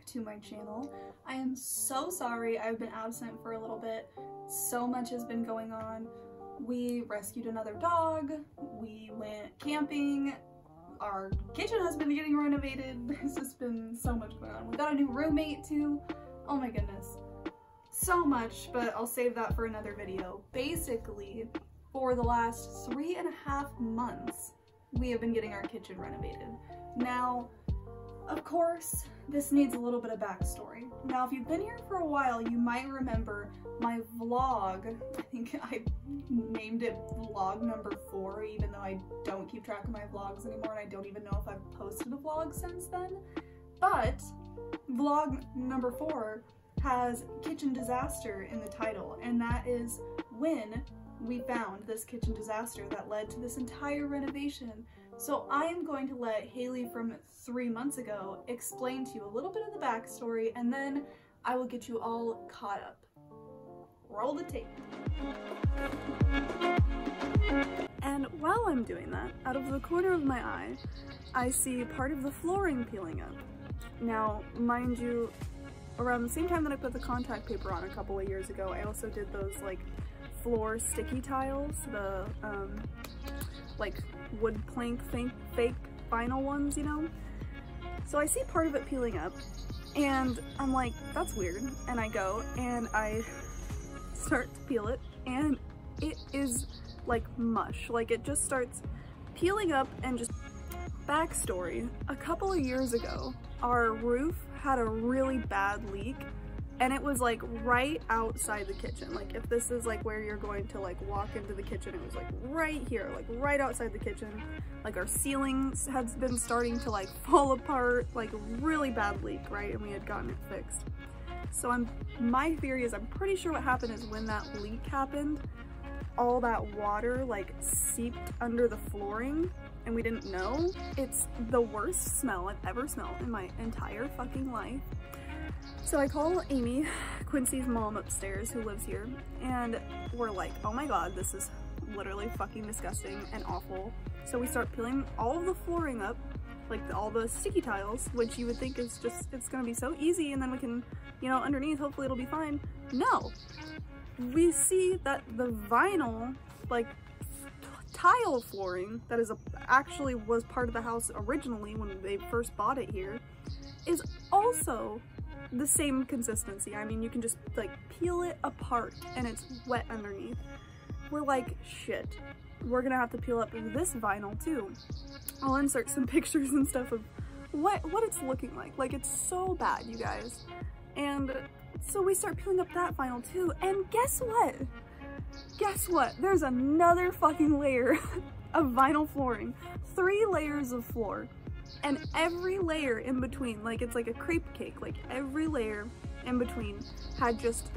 to my channel. I am so sorry I've been absent for a little bit. So much has been going on. We rescued another dog, we went camping, our kitchen has been getting renovated. There's just been so much going on. We got a new roommate too. Oh my goodness. So much, but I'll save that for another video. Basically, for the last 3.5 months, we have been getting our kitchen renovated. Now, of course, this needs a little bit of backstory. Now, if you've been here for a while, you might remember my vlog. I think I named it vlog number 4, even though I don't keep track of my vlogs anymore, and I don't even know if I've posted a vlog since then. But vlog number 4 has kitchen disaster in the title, and that is when we found this kitchen disaster that led to this entire renovation. So I am going to let Haley from 3 months ago explain to you a little bit of the backstory, and then I will get you all caught up. Roll the tape. And while I'm doing that, out of the corner of my eye, I see part of the flooring peeling up. Now, mind you, around the same time that I put the contact paper on a couple of years ago, I also did those like floor sticky tiles, the like wood plank fake vinyl ones, you know? So I see part of it peeling up and I'm like, that's weird. And I go and I start to peel it and it is like mush. Like it just starts peeling up and just... Backstory, a couple of years ago, our roof had a really bad leak and it was like right outside the kitchen. Like if this is like where you're going to like walk into the kitchen, it was like right here, like right outside the kitchen. Like our ceilings had been starting to like fall apart, like really bad leak, right? And we had gotten it fixed. So my theory is I'm pretty sure what happened is when that leak happened, all that water like seeped under the flooring and we didn't know. It's the worst smell I've ever smelled in my entire fucking life. So I call Amy, Quincy's mom upstairs who lives here, and we're like, oh my god, this is literally fucking disgusting and awful. So we start peeling all of the flooring up, like all the sticky tiles, which you would think is just, it's gonna be so easy and then we can, you know, underneath, hopefully it'll be fine. No! We see that the vinyl, like, tile flooring that is actually was part of the house originally when they first bought it here is also the same consistency. I mean, you can just like peel it apart and it's wet underneath. We're like, shit, we're gonna have to peel up this vinyl too. I'll insert some pictures and stuff of what it's looking like. Like, it's so bad, you guys. And so we start peeling up that vinyl too, and guess what? Guess what? There's another fucking layer of vinyl flooring. 3 layers of floor. And every layer in between, like it's like a crepe cake, like every layer in between had just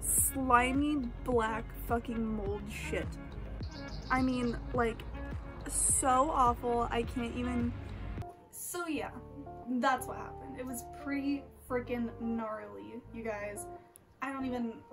slimy black fucking mold shit. I mean, like, so awful, I can't even... So yeah, that's what happened. It was pretty freaking gnarly, you guys. I don't even know.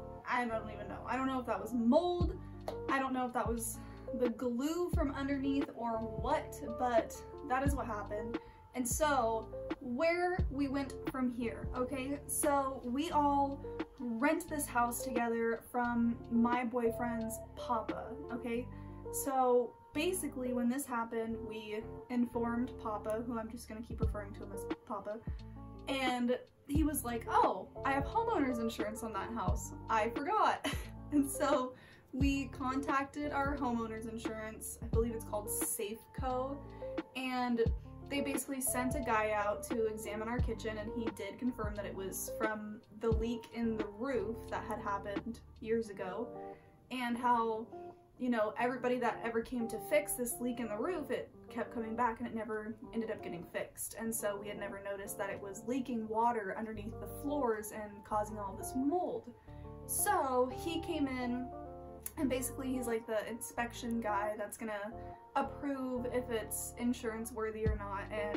I don't know if that was mold. I don't know if that was the glue from underneath or what, but that is what happened. And so where we went from here, okay? So we all rent this house together from my boyfriend's papa, okay? So basically when this happened, we informed Papa, who I'm just gonna keep referring to him as Papa, and he was like, oh, I have homeowner's insurance on that house. I forgot. And so we contacted our homeowner's insurance, I believe it's called Safeco, and they basically sent a guy out to examine our kitchen, and he did confirm that it was from the leak in the roof that had happened years ago, and how, you know, everybody that ever came to fix this leak in the roof, it kept coming back and it never ended up getting fixed. And so we had never noticed that it was leaking water underneath the floors and causing all this mold. So he came in and basically he's like the inspection guy that's gonna approve if it's insurance worthy or not. And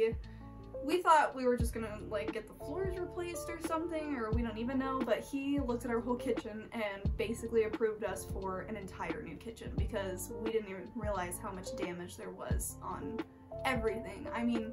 we thought we were just gonna like get the floors replaced or something, or we don't even know, but he looked at our whole kitchen and basically approved us for an entire new kitchen because we didn't even realize how much damage there was on everything. I mean,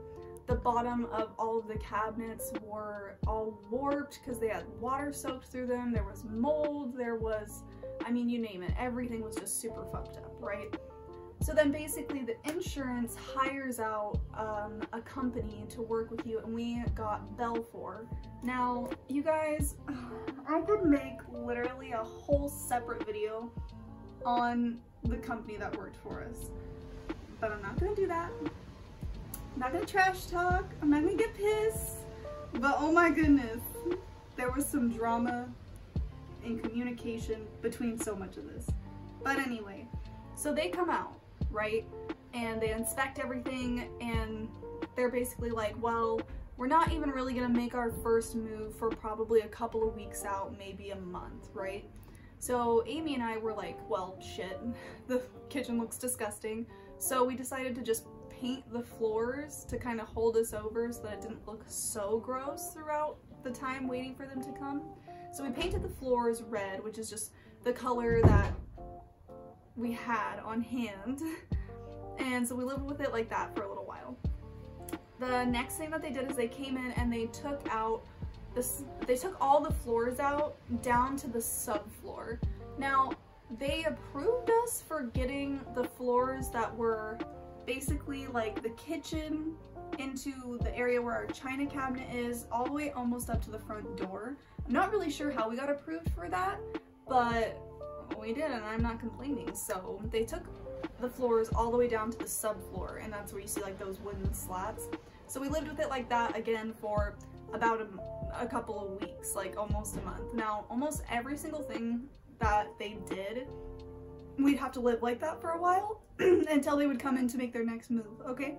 The bottom of all of the cabinets were all warped because they had water soaked through them. There was mold, there was, I mean, you name it. Everything was just super fucked up, right? So then basically the insurance hires out a company to work with you, and we got Belfour. Now, you guys, I could make literally a whole separate video on the company that worked for us, but I'm not gonna do that. I'm not gonna trash talk, I'm not gonna get pissed, but oh my goodness, there was some drama in communication between so much of this. But anyway, so they come out, right? And they inspect everything, and they're basically like, well, we're not even really gonna make our first move for probably a couple of weeks out, maybe a month, right? So Amy and I were like, well, shit, the kitchen looks disgusting. So we decided to just paint the floors to kind of hold us over so that it didn't look so gross throughout the time waiting for them to come. So we painted the floors red, which is just the color that we had on hand. And so we lived with it like that for a little while. The next thing that they did is they came in and they took out this, they took all the floors out down to the subfloor. Now, they approved us for getting the floors that were basically like the kitchen into the area where our china cabinet is, all the way almost up to the front door. I'm not really sure how we got approved for that, but we did, and I'm not complaining. So they took the floors all the way down to the subfloor, and that's where you see like those wooden slats. So we lived with it like that again for about a couple of weeks, like almost a month. Now, almost every single thing that they did, we'd have to live like that for a while until they would come in to make their next move, okay?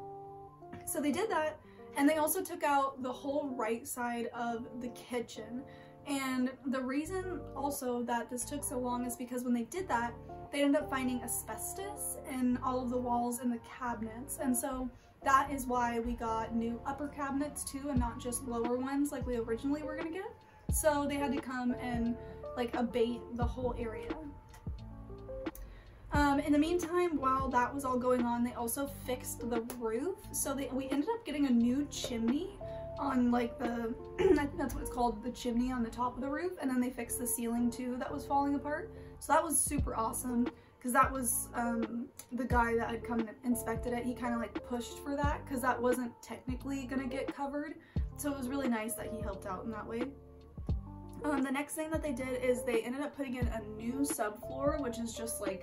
So they did that, and they also took out the whole right side of the kitchen. And the reason also that this took so long is because when they did that, they ended up finding asbestos in all of the walls and the cabinets. And so that is why we got new upper cabinets too, and not just lower ones like we originally were gonna get. So they had to come and like abate the whole area. In the meantime, while that was all going on, they also fixed the roof. So we ended up getting a new chimney on like the, I think that's what it's called, the chimney on the top of the roof. And then they fixed the ceiling too that was falling apart. So that was super awesome, because that was the guy that had come and inspected it. He kind of like pushed for that because that wasn't technically gonna get covered. So it was really nice that he helped out in that way. The next thing that they did is they ended up putting in a new subfloor, which is just like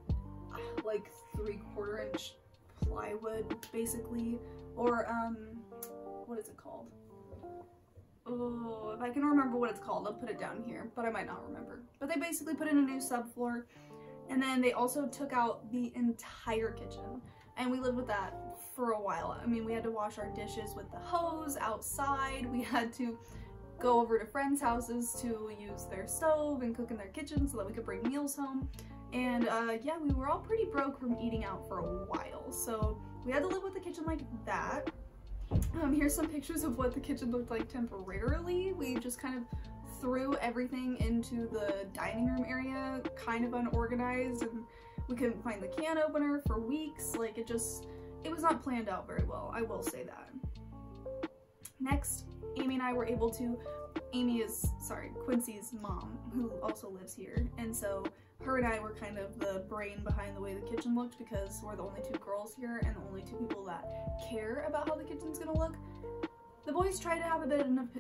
3/4 inch plywood basically, or what is it called? Oh, if I can remember what it's called, I'll put it down here, but I might not remember. But they basically put in a new subfloor, and then they also took out the entire kitchen, and we lived with that for a while. I mean, we had to wash our dishes with the hose outside. We had to go over to friends' houses to use their stove and cook in their kitchen so that we could bring meals home. And yeah, we were all pretty broke from eating out for a while, so we had to live with the kitchen like that. Here's some pictures of what the kitchen looked like temporarily. We just kind of threw everything into the dining room area, kind of unorganized, and we couldn't find the can opener for weeks. Like it was not planned out very well, I will say that. Next, Amy and I were able to, Quincy's mom, who also lives here, and so her and I were kind of the brain behind the way the kitchen looked, because we're the only two girls here and the only two people that care about how the kitchen's gonna look. The boys tried to have a bit of an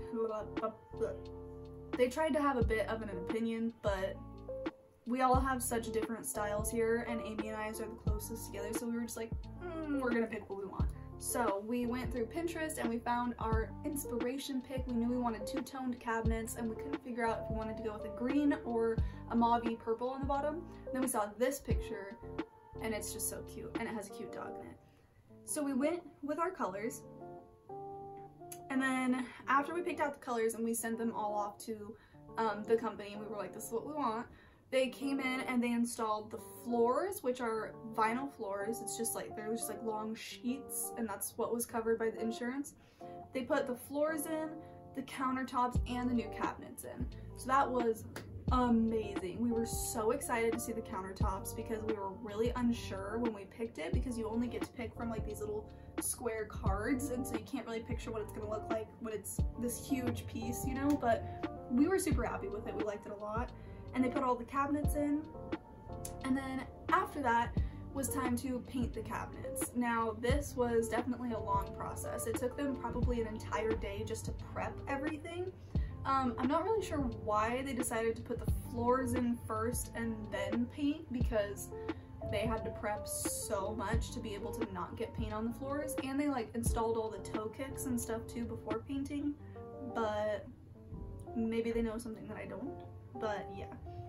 opinion, but we all have such different styles here, and Amy and I are the closest together, so we were just like, we're gonna pick what we want. So we went through Pinterest and we found our inspiration pick. We knew we wanted two-toned cabinets, and we couldn't figure out if we wanted to go with a green or a mauve purple on the bottom. And then we saw this picture, and it's just so cute, and it has a cute dog in it. So we went with our colors, and then after we picked out the colors and we sent them all off to the company, we were like, this is what we want. They came in and they installed the floors, which are vinyl floors. It's just like, they're just like long sheets, and that's what was covered by the insurance. They put the floors in, the countertops, and the new cabinets in. So that was amazing. We were so excited to see the countertops because we were really unsure when we picked it, because you only get to pick from like these little square cards, and so you can't really picture what it's gonna look like when it's this huge piece, you know, but we were super happy with it. We liked it a lot. And they put all the cabinets in, and then after that was time to paint the cabinets. Now this was definitely a long process. It took them probably an entire day just to prep everything. I'm not really sure why they decided to put the floors in first and then paint, because they had to prep so much to be able to not get paint on the floors, and they like installed all the toe kicks and stuff too before painting, but maybe they know something that I don't, but yeah.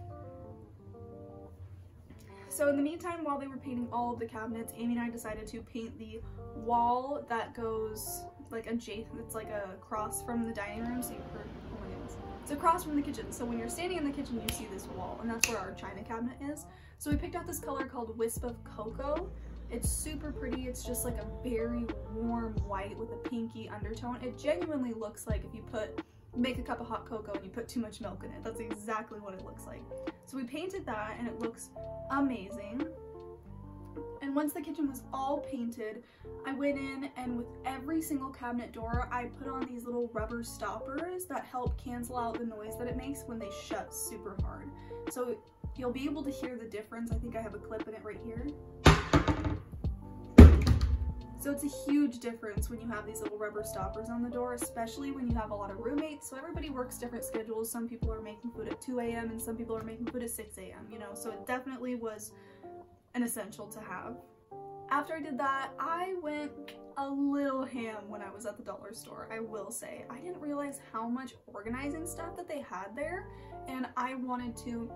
So in the meantime, while they were painting all of the cabinets, Amy and I decided to paint the wall that goes like adjacent. It's like a cross from the dining room, so oh my goodness. It's across from the kitchen. So when you're standing in the kitchen, you see this wall, and that's where our china cabinet is. So we picked out this color called Wisp of Cocoa. It's super pretty. It's just like a very warm white with a pinky undertone. It genuinely looks like if you make a cup of hot cocoa and you put too much milk in it. That's exactly what it looks like. So we painted that and it looks amazing. And once the kitchen was all painted, I went in and with every single cabinet door, I put on these little rubber stoppers that help cancel out the noise that it makes when they shut super hard. So you'll be able to hear the difference. I think I have a clip in it right here. So it's a huge difference when you have these little rubber stoppers on the door, especially when you have a lot of roommates. So everybody works different schedules. Some people are making food at 2 a.m. and some people are making food at 6 a.m., you know, so it definitely was an essential to have. After I did that, I went a little ham when I was at the dollar store, I will say. I didn't realize how much organizing stuff that they had there, and I wanted to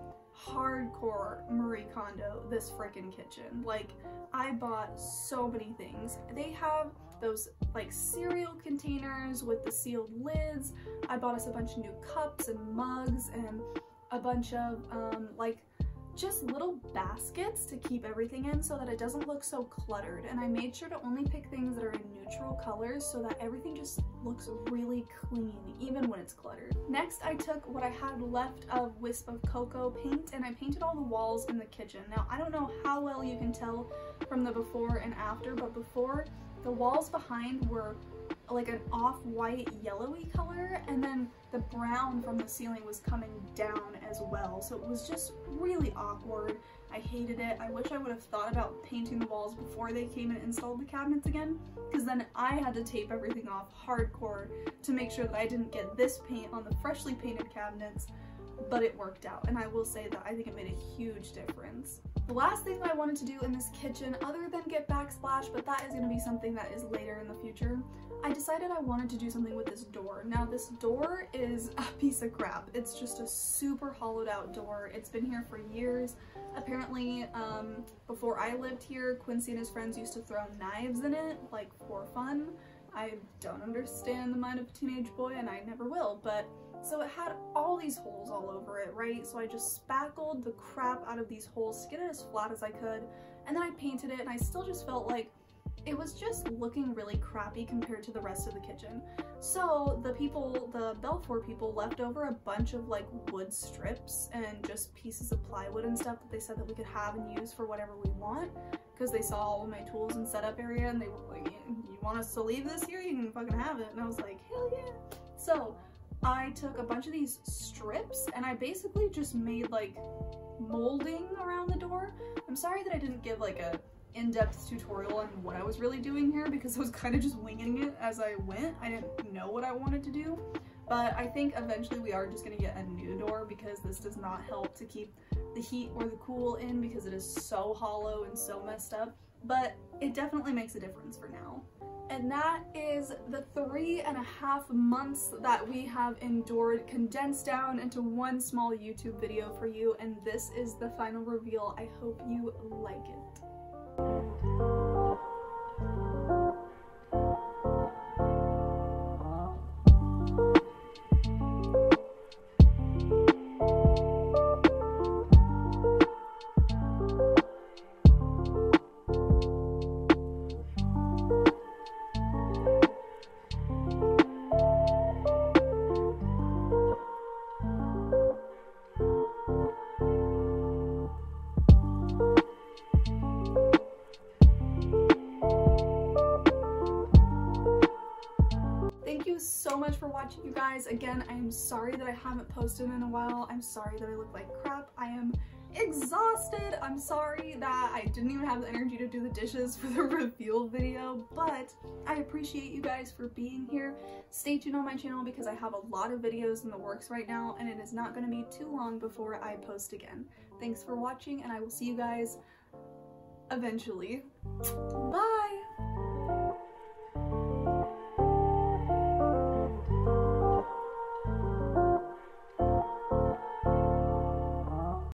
hardcore Marie Kondo this freaking kitchen. Like, I bought so many things. They have those like cereal containers with the sealed lids. I bought us a bunch of new cups and mugs and a bunch of like just little baskets to keep everything in so that it doesn't look so cluttered. And I made sure to only pick things that are in neutral colors so that everything just looks really clean, even when it's cluttered. Next, I took what I had left of Wisp of Cocoa paint and I painted all the walls in the kitchen. Now, I don't know how well you can tell from the before and after, but before, the walls behind were like an off-white yellowy color, and then the brown from the ceiling was coming down as well, so it was just really awkward. I hated it. I wish I would have thought about painting the walls before they came and installed the cabinets again, because then I had to tape everything off hardcore to make sure that I didn't get this paint on the freshly painted cabinets, but it worked out, and I will say that I think it made a huge difference. The last thing I wanted to do in this kitchen, other than get backsplash, but that is going to be something that is later in the future, I decided I wanted to do something with this door. Now this door is a piece of crap. It's just a super hollowed out door. It's been here for years. Apparently, before I lived here, Quincy and his friends used to throw knives in it, like for fun. I don't understand the mind of a teenage boy, and I never will, but so it had all these holes all over it, right? So I just spackled the crap out of these holes to get it as flat as I could, and then I painted it, and I still just felt like it was just looking really crappy compared to the rest of the kitchen. So the Belfour people left over a bunch of like wood strips and just pieces of plywood and stuff that they said that we could have and use for whatever we want, because they saw all of my tools and setup area and they were like, you want us to leave this here? You can fucking have it. And I was like, hell yeah. So I took a bunch of these strips and I basically just made like molding around the door. I'm sorry that I didn't give like a in-depth tutorial on what I was really doing here, because I was kind of just winging it as I went. I didn't know what I wanted to do, but I think eventually we are just going to get a new door, because this does not help to keep the heat or the cool in, because it is so hollow and so messed up, but it definitely makes a difference for now. And that is the 3.5 months that we have endured condensed down into one small YouTube video for you, and this is the final reveal. I hope you like it. much for watching, you guys. Again, I am sorry that I haven't posted in a while. I'm sorry that I look like crap. I am exhausted. I'm sorry that I didn't even have the energy to do the dishes for the reveal video, but I appreciate you guys for being here. Stay tuned on my channel because I have a lot of videos in the works right now, and it is not going to be too long before I post again. Thanks for watching, and I will see you guys eventually.